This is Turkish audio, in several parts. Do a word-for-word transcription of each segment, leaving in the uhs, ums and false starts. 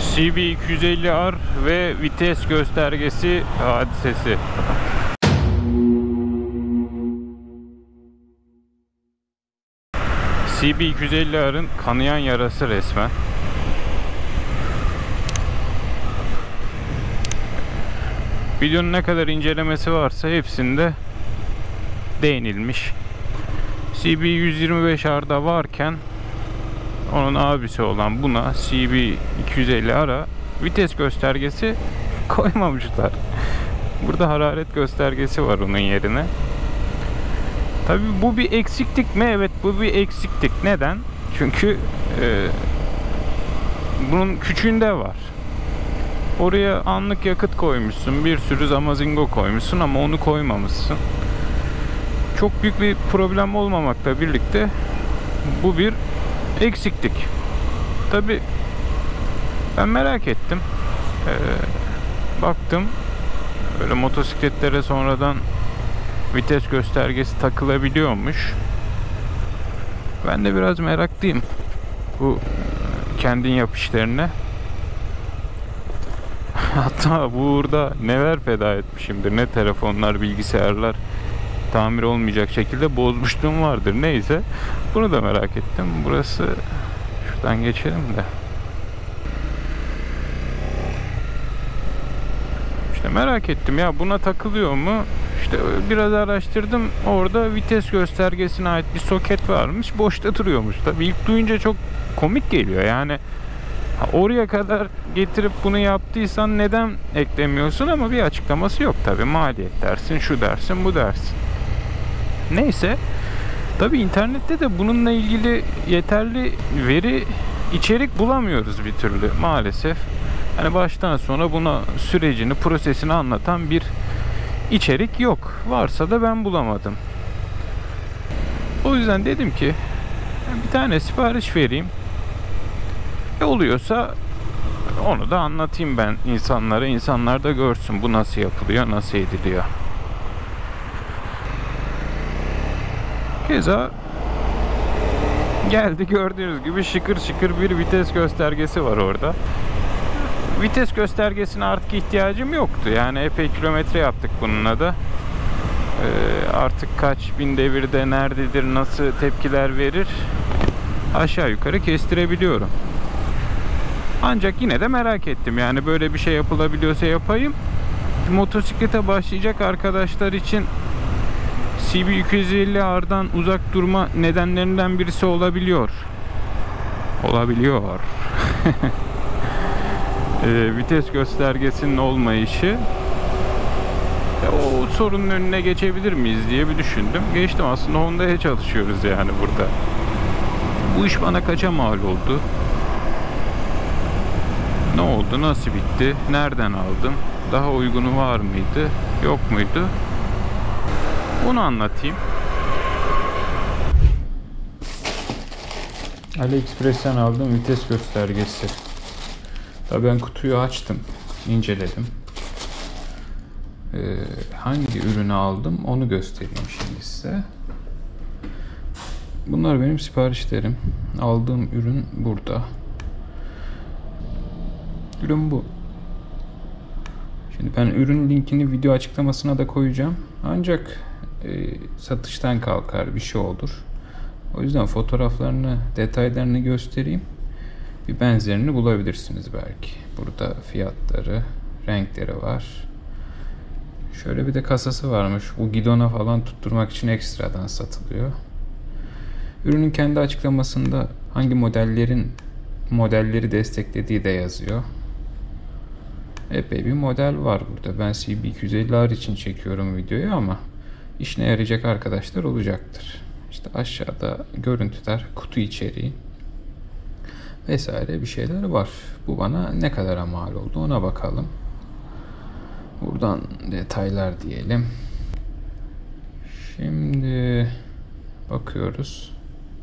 C B iki yüz elli R ve vites göstergesi hadisesi. C B iki yüz elli R'ın kanayan yarası resmen. Videonun ne kadar incelemesi varsa hepsinde değinilmiş. C B yüz yirmi beş R'da varken onun abisi olan buna C B iki yüz elli R'a vites göstergesi koymamışlar. Burada hararet göstergesi var onun yerine. Tabii bu bir eksiklik mi? Evet, bu bir eksiklik. Neden? Çünkü e, bunun küçüğünde var. Oraya anlık yakıt koymuşsun, bir sürü zamazingo koymuşsun ama onu koymamışsın. Çok büyük bir problem olmamakla birlikte bu bir eksiklik. Tabii ben merak ettim. Ee, baktım böyle motosikletlere sonradan vites göstergesi takılabiliyormuş. Ben de biraz meraklıyım bu kendin yap işlerine. Hatta bu uğurda neler feda etmişimdir, ne telefonlar, bilgisayarlar tamir olmayacak şekilde bozmuşluğum vardır. Neyse, bunu da merak ettim. Burası, şuradan geçelim de. İşte merak ettim ya, buna takılıyor mu? İşte biraz araştırdım. Orada vites göstergesine ait bir soket varmış. Boşta duruyormuş. Tabii ilk duyunca çok komik geliyor. Yani oraya kadar getirip bunu yaptıysan neden eklemiyorsun, ama bir açıklaması yok tabii. Maliyet dersin, şu dersin, bu dersin. Neyse. Tabii internette de bununla ilgili yeterli veri, içerik bulamıyoruz bir türlü maalesef. Hani baştan sona buna sürecini, prosesini anlatan bir içerik yok. Varsa da ben bulamadım. O yüzden dedim ki bir tane sipariş vereyim. E oluyorsa onu da anlatayım ben insanlara. İnsanlar da görsün bu nasıl yapılıyor, nasıl ediliyor. Keza geldi, gördüğünüz gibi şıkır şıkır bir vites göstergesi var orada. Vites göstergesine artık ihtiyacım yoktu. Yani epey kilometre yaptık bununla da. Ee, artık kaç bin devirde nerededir, nasıl tepkiler verir aşağı yukarı kestirebiliyorum. Ancak yine de merak ettim. Yani böyle bir şey yapılabiliyorsa yapayım. Motosiklete başlayacak arkadaşlar için C B iki yüz elli R'dan uzak durma nedenlerinden birisi olabiliyor. Olabiliyor. e, vites göstergesinin olmayışı. E, o sorunun önüne geçebilir miyiz diye bir düşündüm. Geçtim, aslında Honda'ya çalışıyoruz yani burada. Bu iş bana kaça mal oldu? Ne oldu? Nasıl bitti? Nereden aldım? Daha uygunu var mıydı? Yok muydu? Bunu anlatayım. AliExpress'ten aldığım vites göstergesi. Tabii ben kutuyu açtım, inceledim. Ee, hangi ürünü aldım onu göstereyim şimdi size. Bunlar benim siparişlerim. Aldığım ürün burada. Ürün bu. Şimdi ben ürün linkini video açıklamasına da koyacağım. Ancak e, satıştan kalkar, bir şey olur. O yüzden fotoğraflarını, detaylarını göstereyim. Bir benzerini bulabilirsiniz belki. Burada fiyatları, renkleri var. Şöyle bir de kasası varmış. Bu gidona falan tutturmak için ekstradan satılıyor. Ürünün kendi açıklamasında hangi modellerin modelleri desteklediği de yazıyor. Epey bir model var burada. Ben C B iki yüz elli R için çekiyorum videoyu ama işine yarayacak arkadaşlar olacaktır. İşte aşağıda görüntüler, kutu içeriği vesaire bir şeyler var. Bu bana ne kadar mal oldu ona bakalım. Buradan detaylar diyelim. Şimdi bakıyoruz.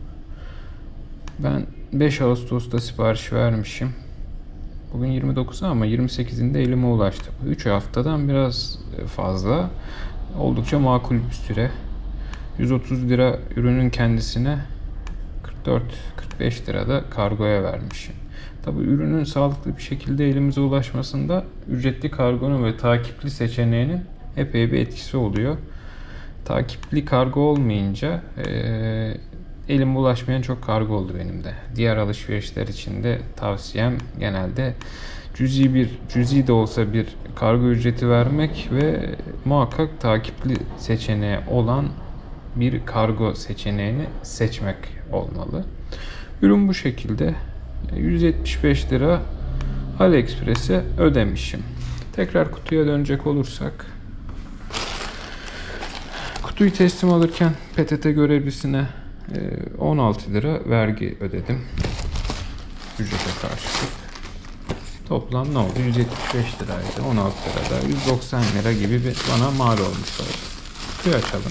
Ben beş Ağustos'ta sipariş vermişim. Bugün yirmi dokuzu ama yirmi sekizinde elime ulaştı. üç haftadan biraz fazla. Oldukça makul bir süre. yüz otuz lira ürünün kendisine, kırk dört kırk beş lirada kargoya vermişim. Tabi ürünün sağlıklı bir şekilde elimize ulaşmasında ücretli kargonun ve takipli seçeneğinin epey bir etkisi oluyor. Takipli kargo olmayınca e, elime ulaşmayan çok kargo oldu benim de. Diğer alışverişler için de tavsiyem genelde cüzi bir cüzi de olsa bir kargo ücreti vermek ve muhakkak takipli seçeneği olan bir kargo seçeneğini seçmek olmalı. Ürün bu şekilde. yüz yetmiş beş lira AliExpress'e ödemişim. Tekrar kutuya dönecek olursak, kutuyu teslim alırken P T T görevlisine on altı lira vergi ödedim. Ücrete karşılık. Toplam ne oldu? yüz yetmiş beş liraydı. on altı lirada yüz doksan lira gibi bir bana mal olmuş oldu. Kutuyu açalım.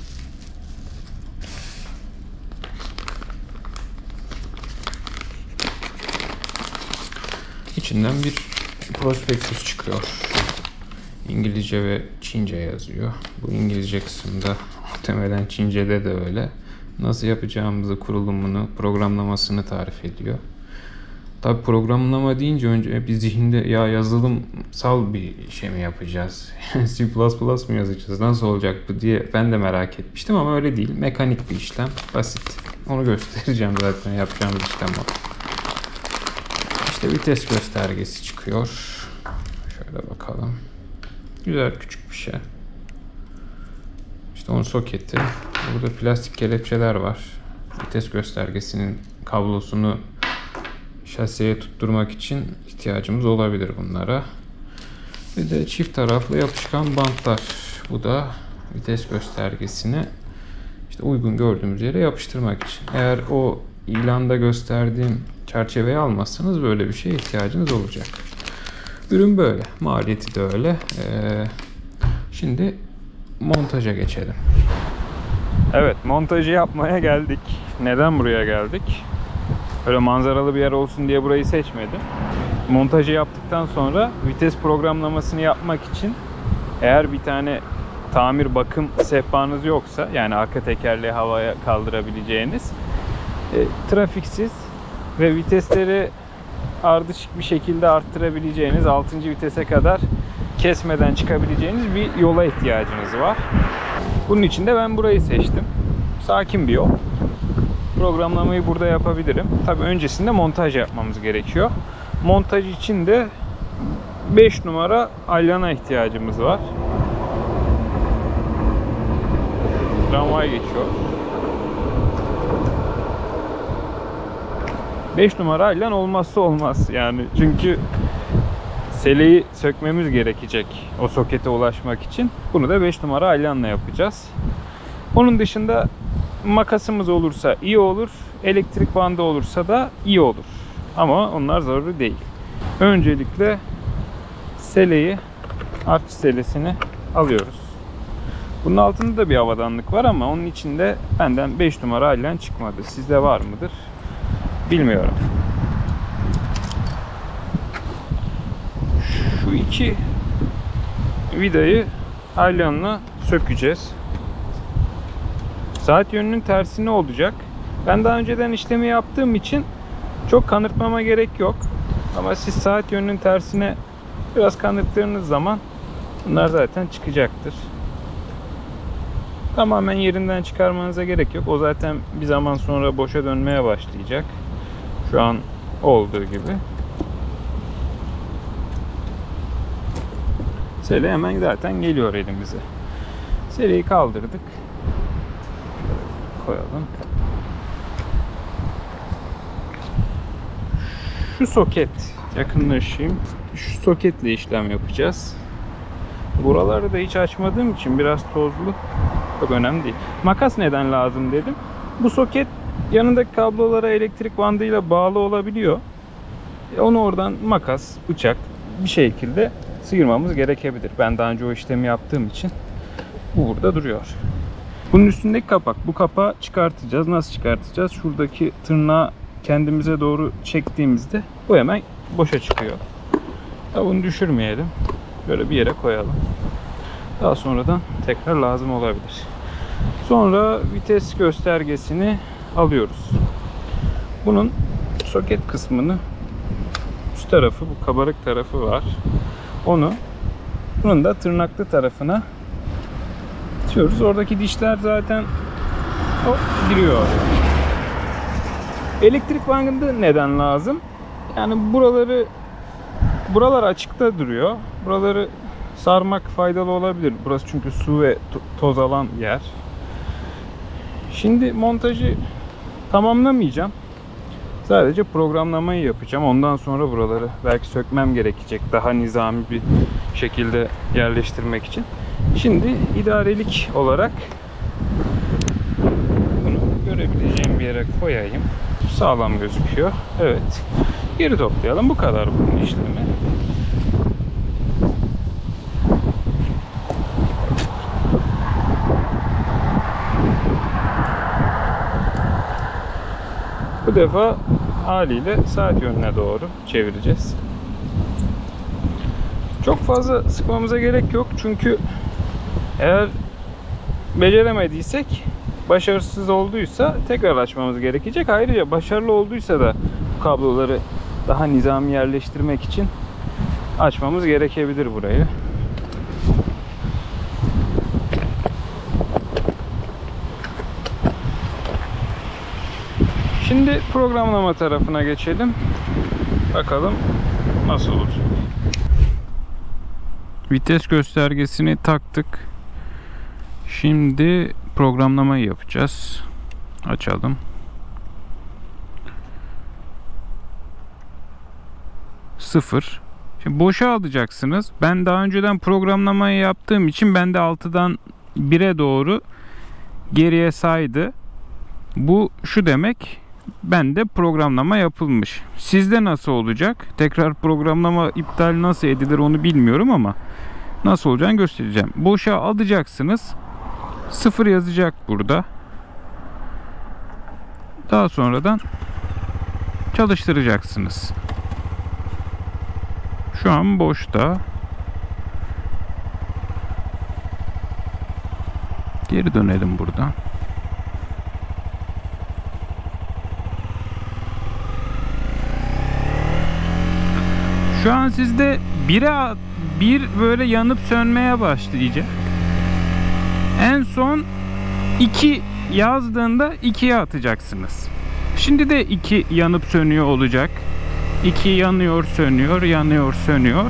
İçinden bir prospektüs çıkıyor. İngilizce ve Çince yazıyor. Bu İngilizce kısımda muhtemelen Çince'de de öyle. Nasıl yapacağımızı, kurulumunu, programlamasını tarif ediyor. Tabi programlama deyince önce bir zihinde ya yazılımsal bir şey mi yapacağız? C plus plus mı yazacağız? Nasıl olacak bu diye ben de merak etmiştim ama öyle değil. Mekanik bir işlem. Basit. Onu göstereceğim zaten, yapacağım bir işlem o. İşte vites göstergesi çıkıyor. Şöyle bakalım. Güzel küçük bir şey. İşte onun soketi. Burada plastik kelepçeler var. Vites göstergesinin kablosunu şasiye tutturmak için ihtiyacımız olabilir bunlara. Bir de çift taraflı yapışkan bantlar. Bu da vites göstergesini işte uygun gördüğümüz yere yapıştırmak için. Eğer o ilanda gösterdiğim çerçeveyi almazsanız böyle bir şeye ihtiyacınız olacak. Ürün böyle. Maliyeti de öyle. Ee, şimdi montaja geçelim. Evet, montajı yapmaya geldik. Neden buraya geldik? Öyle manzaralı bir yer olsun diye burayı seçmedim. Montajı yaptıktan sonra vites programlamasını yapmak için eğer bir tane tamir bakım sehpanız yoksa, yani arka tekerleği havaya kaldırabileceğiniz, e, trafiksiz ve vitesleri ardışık bir şekilde arttırabileceğiniz, altıncı vitese kadar kesmeden çıkabileceğiniz bir yola ihtiyacınız var. Bunun için de ben burayı seçtim. Sakin bir yol. Programlamayı burada yapabilirim. Tabii öncesinde montaj yapmamız gerekiyor. Montaj için de beş numara alyana ihtiyacımız var. Tramvay geçiyor. beş numara alyan olmazsa olmaz yani, çünkü seleyi sökmemiz gerekecek o sokete ulaşmak için. Bunu da beş numara alyanla yapacağız. Onun dışında makasımız olursa iyi olur, elektrik bandı olursa da iyi olur. Ama onlar zaruri değil. Öncelikle seleyi, artçı selesini alıyoruz. Bunun altında da bir havadanlık var ama onun içinde benden beş numara alyan çıkmadı. Sizde var mıdır bilmiyorum. Şu iki vidayı alyanla sökeceğiz. Saat yönünün tersine olacak. Ben daha önceden işlemi yaptığım için çok kanırtmama gerek yok. Ama siz saat yönünün tersine biraz kanırttığınız zaman bunlar zaten çıkacaktır. Tamamen yerinden çıkarmanıza gerek yok. O zaten bir zaman sonra boşa dönmeye başlayacak. Şu an olduğu gibi. Sele hemen zaten geliyor elimize. Seleyi kaldırdık. Koyalım. Şu soket, yakınlaşayım. Şu soketle işlem yapacağız. Buraları da hiç açmadığım için biraz tozlu. Çok önemli değil. Makas neden lazım dedim. Bu soket yanındaki kablolara elektrik bandıyla bağlı olabiliyor. E onu oradan makas, bıçak bir şekilde sıyırmamız gerekebilir. Ben daha önce o işlemi yaptığım için bu burada duruyor. Bunun üstündeki kapak. Bu kapağı çıkartacağız. Nasıl çıkartacağız? Şuradaki tırnağı kendimize doğru çektiğimizde bu hemen boşa çıkıyor. Ya bunu düşürmeyelim. Böyle bir yere koyalım. Daha sonradan tekrar lazım olabilir. Sonra vites göstergesini alıyoruz. Bunun soket kısmını, üst tarafı, bu kabarık tarafı var. Onu bunun da tırnaklı tarafına atıyoruz. Oradaki dişler zaten hop giriyor. Elektrik bandı neden lazım? Yani buraları buralar açıkta duruyor. Buraları sarmak faydalı olabilir. Burası çünkü su ve toz alan yer. Şimdi montajı tamamlamayacağım. Sadece programlamayı yapacağım. Ondan sonra buraları belki sökmem gerekecek. Daha nizami bir şekilde yerleştirmek için. Şimdi idarelik olarak bunu görebileceğim bir yere koyayım. Sağlam gözüküyor. Evet. Geri toplayalım. Bu kadar bunun işlemi. Bu defa haliyle saat yönüne doğru çevireceğiz. Çok fazla sıkmamıza gerek yok. Çünkü eğer beceremediysek, başarısız olduysa tekrar açmamız gerekecek. Ayrıca başarılı olduysa da bu kabloları daha nizami yerleştirmek için açmamız gerekebilir burayı. Şimdi programlama tarafına geçelim. Bakalım nasıl olacak. Vites göstergesini taktık. Şimdi programlamayı yapacağız. Açalım. Sıfır. Şimdi boşa alacaksınız. Ben daha önceden programlamayı yaptığım için ben de altıdan bire doğru geriye saydı. Bu şu demek. Bende programlama yapılmış. Sizde nasıl olacak? Tekrar programlama iptal nasıl edilir onu bilmiyorum ama nasıl olacağını göstereceğim. Boşa alacaksınız. Sıfır yazacak burada. Daha sonradan çalıştıracaksınız. Şu an boşta. Geri dönelim buradan. Şu an sizde bire bir böyle yanıp sönmeye başlayacak. En son iki yazdığında ikiye atacaksınız. Şimdi de iki yanıp sönüyor olacak. iki yanıyor, sönüyor, yanıyor, sönüyor.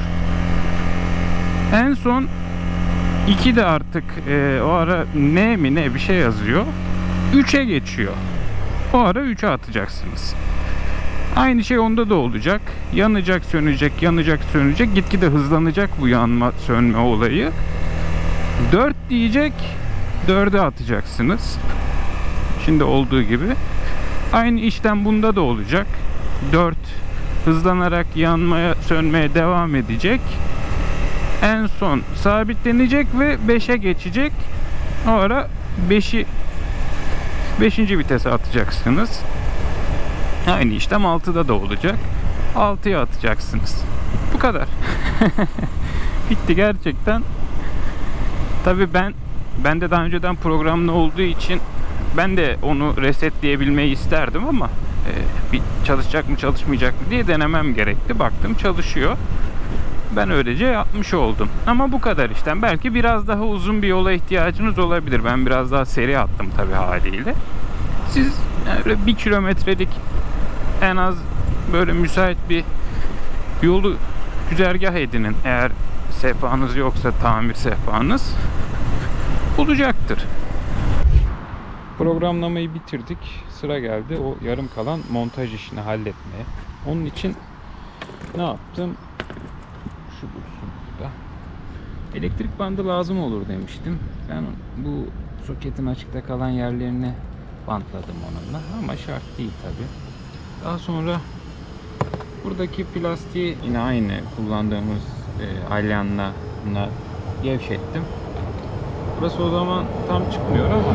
En son iki de artık e, o ara ne mi ne bir şey yazıyor. üçe geçiyor. O ara üçe atacaksınız. Aynı şey onda da olacak. Yanacak, sönecek, yanacak, sönecek. Gitgide hızlanacak bu yanma, sönme olayı. dört diyecek. dörde atacaksınız. Şimdi olduğu gibi. Aynı işlem bunda da olacak. dört hızlanarak yanmaya, sönmeye devam edecek. En son sabitlenecek ve beşe geçecek. O ara beşi beşinci vitese atacaksınız. Aynı işlem altıda da olacak. altıya atacaksınız. Bu kadar. Bitti gerçekten. Tabii ben ben de daha önceden programlı olduğu için ben de onu resetleyebilmeyi isterdim ama e, bir çalışacak mı çalışmayacak mı diye denemem gerekti. Baktım çalışıyor. Ben öylece yapmış oldum. Ama bu kadar işlem. Belki biraz daha uzun bir yola ihtiyacınız olabilir. Ben biraz daha seri attım tabii haliyle. Siz yani bir kilometrelik en az böyle müsait bir yolu güzergah edinin. Eğer sehpanız yoksa tamir sehpanız olacaktır. Programlamayı bitirdik. Sıra geldi o yarım kalan montaj işini halletmeye. Onun için ne yaptım? Şu dursun burada. Elektrik bandı lazım olur demiştim. Ben bu soketin açıkta kalan yerlerini bantladım onunla. Ama şart değil tabi. Daha sonra buradaki plastiği yine aynı kullandığımız e, alyanla buna gevşettim. Burası o zaman tam çıkmıyor ama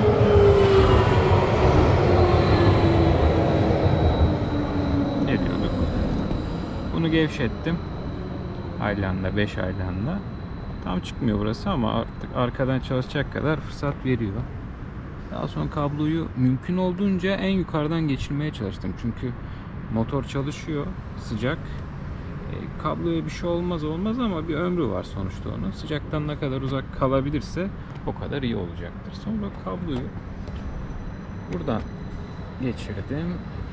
ne diyorduk? Bunu gevşettim. Aylanla, beş aylanla. Tam çıkmıyor burası ama artık arkadan çalışacak kadar fırsat veriyor. Daha sonra kabloyu mümkün olduğunca en yukarıdan geçirmeye çalıştım. Çünkü Motor çalışıyor, sıcak. E, kabloya bir şey olmaz olmaz ama bir ömrü var sonuçta onun. Sıcaktan ne kadar uzak kalabilirse o kadar iyi olacaktır. Sonra kabloyu buradan geçirdim.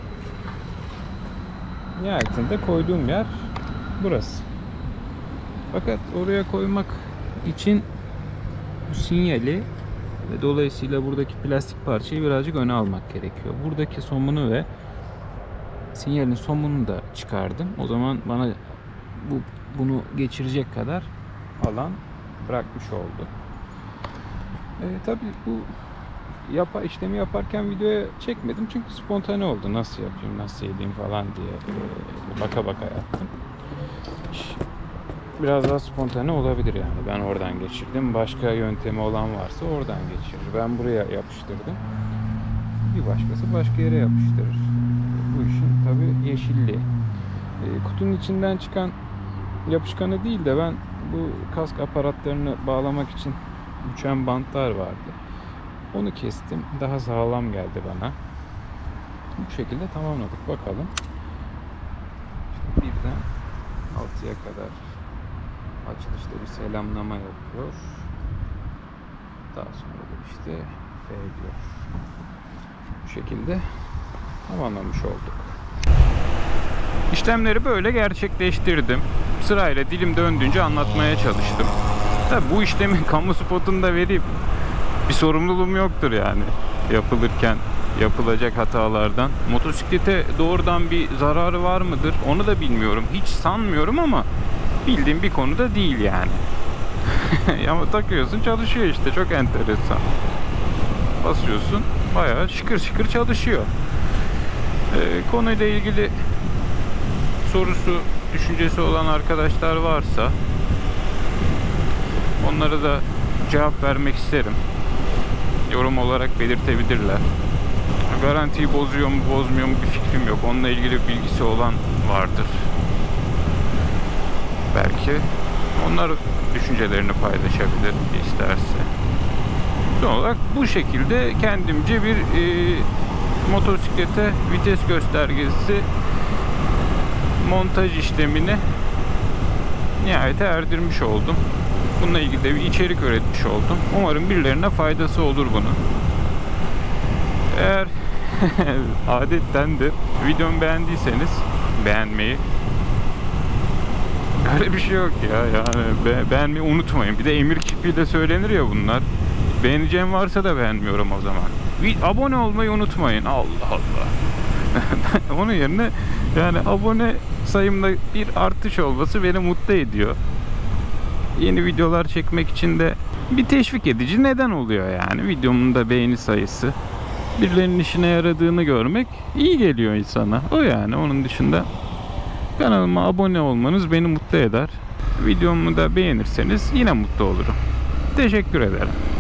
Nihayetinde koyduğum yer burası. Fakat oraya koymak için bu sinyali ve dolayısıyla buradaki plastik parçayı birazcık öne almak gerekiyor. Buradaki somunu ve sinyalin somunu da çıkardım. O zaman bana bu bunu geçirecek kadar alan bırakmış oldu. E, tabii bu yapa işlemi yaparken videoya çekmedim çünkü spontane oldu. Nasıl yapayım, nasıl edeyim falan diye e, baka baka yaptım. Biraz daha spontane olabilir yani. Ben oradan geçirdim. Başka yöntemi olan varsa oradan geçirir. Ben buraya yapıştırdım. Bir başkası başka yere yapıştırır. Bu işin tabii yeşilliği. E, kutunun içinden çıkan yapışkanı değil de ben bu kask aparatlarını bağlamak için uçan bantlar vardı. Onu kestim. Daha sağlam geldi bana. Bu şekilde tamamladık. Bakalım. İşte birden altıya kadar açılışta bir selamlama yapıyor. Daha sonra da işte F diyor. Bu şekilde tamamlamış olduk. İşlemleri böyle gerçekleştirdim. Sırayla dilim döndüğünce anlatmaya çalıştım. Tabii bu işlemin kamu spotunu da vereyim. Bir sorumluluğum yoktur yani yapılırken yapılacak hatalardan. Motosiklete doğrudan bir zararı var mıdır? Onu da bilmiyorum. Hiç sanmıyorum ama bildiğim bir konu da değil yani. Ama takıyorsun çalışıyor işte. Çok enteresan. Basıyorsun bayağı şıkır şıkır çalışıyor. Ee, konuyla ilgili sorusu, düşüncesi olan arkadaşlar varsa onlara da cevap vermek isterim. Yorum olarak belirtebilirler. Garantiyi bozuyor mu bozmuyor mu bir fikrim yok. Onunla ilgili bir bilgisi olan vardır. Belki onlar düşüncelerini paylaşabilir isterse. Son olarak bu şekilde kendimce bir e, motosiklete vites göstergesi montaj işlemini nihayete erdirmiş oldum. Bununla ilgili de bir içerik üretmiş oldum. Umarım birilerine faydası olur bunun. Eğer adettendir videomu beğendiyseniz beğenmeyi, öyle bir şey yok ya yani be beğenmeyi unutmayın. Bir de emir kipiyle söylenir ya bunlar. Beğeneceğim varsa da beğenmiyorum o zaman. Bir abone olmayı unutmayın. Allah Allah. Onun yerine yani abone sayımda bir artış olması beni mutlu ediyor. Yeni videolar çekmek için de bir teşvik edici neden oluyor yani. Videomun da beğeni sayısı, birilerinin işine yaradığını görmek iyi geliyor insana. O yani. Onun dışında kanalıma abone olmanız beni mutlu eder. Videomu da beğenirseniz yine mutlu olurum. Teşekkür ederim.